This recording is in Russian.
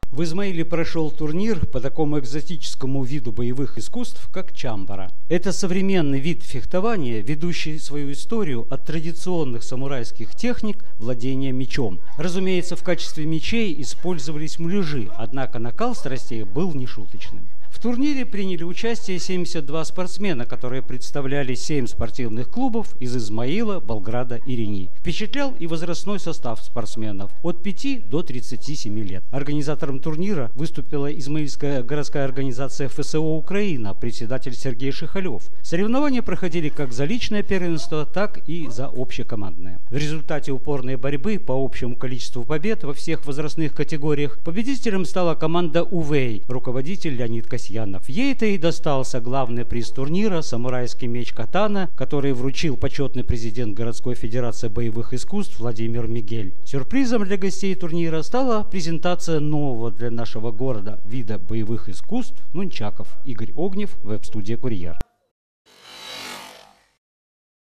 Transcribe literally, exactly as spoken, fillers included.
В Измаиле прошел турнир по такому экзотическому виду боевых искусств, как чамбара. Это современный вид фехтования, ведущий свою историю от традиционных самурайских техник владения мечом. Разумеется, в качестве мечей использовались муляжи, однако накал страстей был нешуточным. В турнире приняли участие семьдесят два спортсмена, которые представляли семь спортивных клубов из Измаила, Болграда и Рени. Впечатлял и возрастной состав спортсменов от пяти до тридцати семи лет. Организатором турнира выступила Измаильская городская организация эф эс о «Украина», председатель Сергей Шихалев. Соревнования проходили как за личное первенство, так и за общекомандное. В результате упорной борьбы по общему количеству побед во всех возрастных категориях победителем стала команда «Увей», руководитель Леонид Касьянов. Ей-то и достался главный приз турнира — самурайский меч катана, который вручил почетный президент городской федерации боевых искусств Владимир Мигель. Сюрпризом для гостей турнира стала презентация нового для нашего города вида боевых искусств — нунчаков. Игорь Огнев, веб-студия «Курьер».